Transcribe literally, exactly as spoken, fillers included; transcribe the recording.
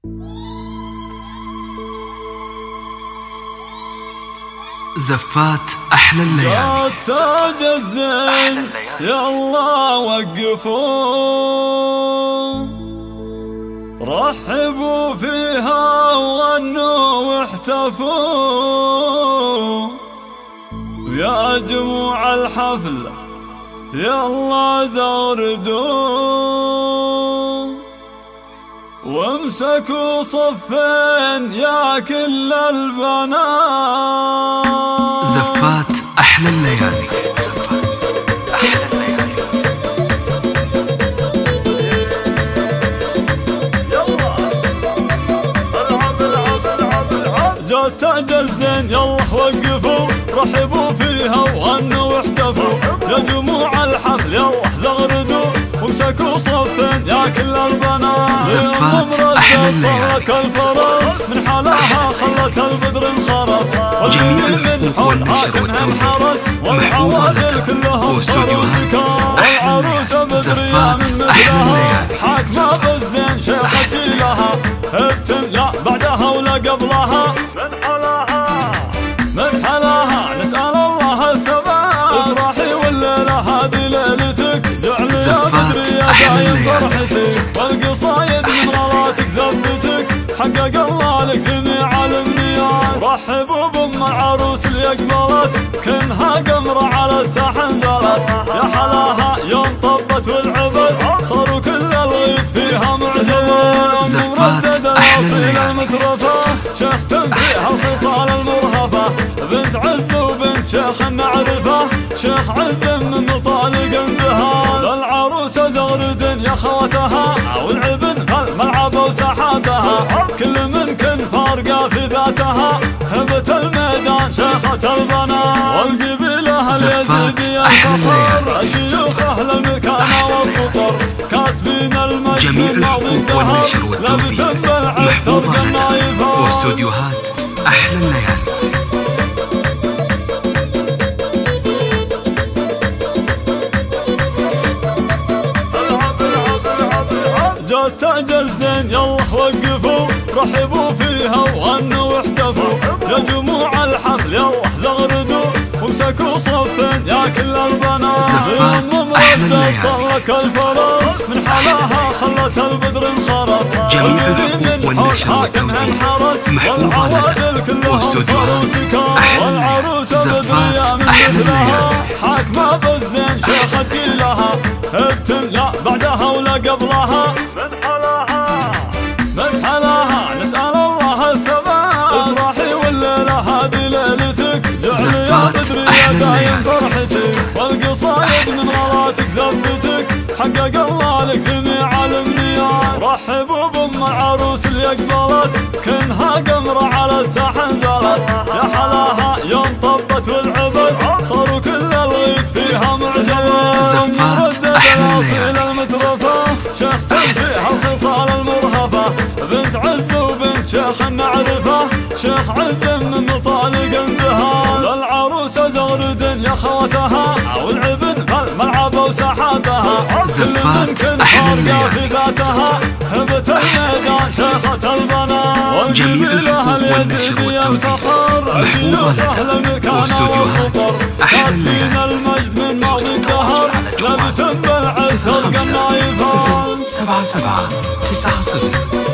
زفات أحلى الليالي. تاج الزين يا الله وقفوا رحبوا فيها وغنوا واحتفوا يا جموع الحفل يا الله زوردوا وامسكوا صفين يا كل البنات. زفات أحلى الليالي. جات تاج الزين يلا وقفوا رحبوا فيها وغنوا واحتفوا يا جموع الحفل يلا زغردوا وامسكوا صفين يا كل البنات. زفات أحلى الليالي. الفرس من حلاها خلت البدر انخرس جميع الحقوق والنشر والتوزيع محفوظة لك واستوديوهات أحلى الليالي. زفات أحلى الليالي. حاكمة بالزين شيخ جيلها ابتم لا بعدها ولا قبلها من حلاها من حلاها نسأل الله الثبات. افرحي والليلة هذه ليلتك جعل يا بدري يا دايم فرحتك والقصايد من غلاتك زفتك حقق الله لك جميع الامنيات. رحبوا بام العروس اللي اقبلت كنها قمرة على الساحة نزلت يا حلاها يوم طبت والعبد صاروا كل الغيط فيها معجبات. زفات أحلى الليالي. المترفة شيخ تنبيها الخصال المرهفة بنت عز وبنت شيخ نعرفه شيخ عز من مطالق اندهال. العروسة زغرد يا خوتها والعبن فالملعب وساحاتها كل من كن فارقة في ذاتها هبة الميدان شيخة البنات. والقبيلة اليزيدية الفخر شيوخ أهل المكانة والسطر كاسبين المجد جميع الحقوق والنشر والتوزيع محفوظة لك واستوديوهات أحلى الليالي. جات تاج الزين يلا وقفوا رحبوا فيها وغنوا واحتفوا يا جموع الحفل يلا زغردوا وامسكوا صفين يا كل البنات. زفات أحلى الليالي. طلق الفرس من حلاها خلت البدر انخرس جميع الحقوق والنشر والتوزيع محفوظة لك واستوديوهات أحلى الليالي. زفات أحلى الليالي. حاكمة بالزين شيخ جيلها ابتم لا بعدها ولا قبلها من حلاها من حلاها نسأل الله الثبات. افرحي والليلة هذه ليلتك جعل يا بدري يا دايم فرحتك والقصايد من غلاتك زفتك حقق الله لك جميع الامنيات. رحبوا بام العروس اللي اقبلت كنها قمرة على الساحة نزلت يا حلاها يوم طبت والعبد صاروا كل الغيط فيها معجبات. زفات أحلى الليالي. المترفة شيخ تنبيها الخصال المرهفة بنت عز وبنت شيخ نعرفه شيخ عز من مطالق اندهال. العروسة زغرد يا خوتها والعبن فالملعب وساحاتها كل من كن فارقة في ذاتها هبة الميدان شيخة البنات. جميع الحقوق والنشر والتوزيع محفوظة لك واستوديوهات أحلى الليالي. المجد من ماضي الدهر لم تنبل عز تلقى النايفات. سبعة سبعة تسعة صفر